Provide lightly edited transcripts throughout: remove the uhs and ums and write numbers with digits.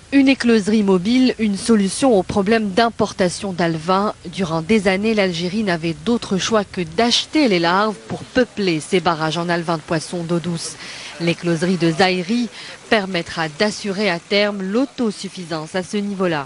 Une écloserie mobile, une solution au problème d'importation d'alevins. Durant des années, l'Algérie n'avait d'autre choix que d'acheter les larves pour peupler ses barrages en alevins de poissons d'eau douce. L'écloserie de Zaïri permettra d'assurer à terme l'autosuffisance à ce niveau-là.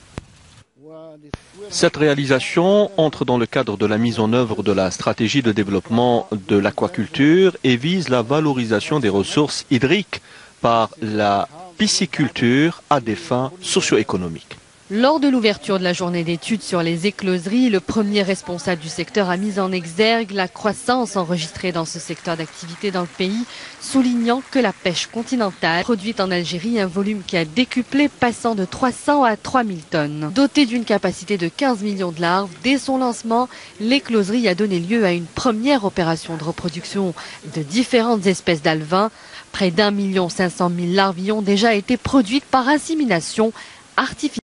Cette réalisation entre dans le cadre de la mise en œuvre de la stratégie de développement de l'aquaculture et vise la valorisation des ressources hydriques par la pisciculture à des fins socio-économiques. Lors de l'ouverture de la journée d'études sur les écloseries, le premier responsable du secteur a mis en exergue la croissance enregistrée dans ce secteur d'activité dans le pays, soulignant que la pêche continentale produit en Algérie un volume qui a décuplé, passant de 300 à 3000 tonnes. Dotée d'une capacité de 15 millions de larves, dès son lancement, l'écloserie a donné lieu à une première opération de reproduction de différentes espèces d'alevins. Près d'1,5 million de larves y ont déjà été produites par insémination artificielle.